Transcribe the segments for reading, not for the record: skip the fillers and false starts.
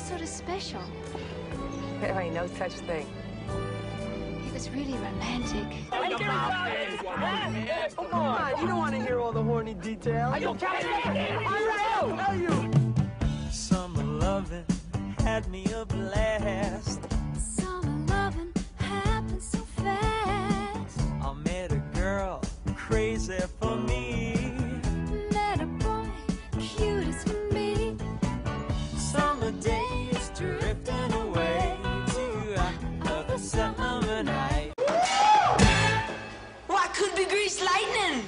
was sort of special. There ain't no such thing. It was really romantic. Come on, you don't want to hear all the horny details. You Summer loving had me a blast. Summer loving happened so fast. I met a girl crazy for me. Met a boy cute as can be. Summer days drifting away to another summer night. What could be greased lightning?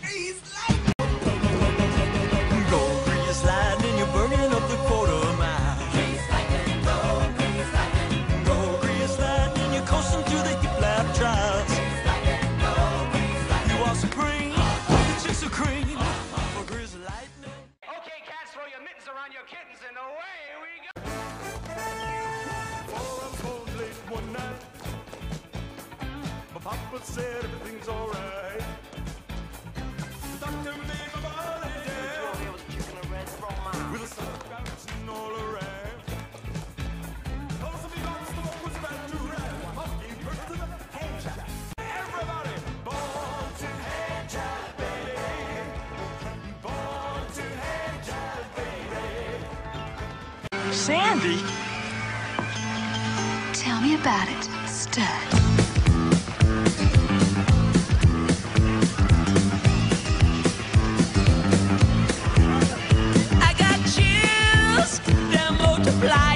Go grease lightning, you're burning up the quarter mile. Greased lightning, go, greased lightning. Go grease lightning, you're coasting through the hip lap trials. Greased lightning, go, greased lightning. You are supreme, the chicks are cream for grease lightning. Okay, cats, throw your mittens around your kittens, and away we go. Home late one night. My papa said everything's alright. The doctor made my body dance with the sun bouncing all around. Oh, some people the smoke was about to run. I gave birth to the hand job. Everybody, born to hand job, baby. Born to hand job, baby. Sandy? Tell me about it, Stud. I got chills, they're multiplying.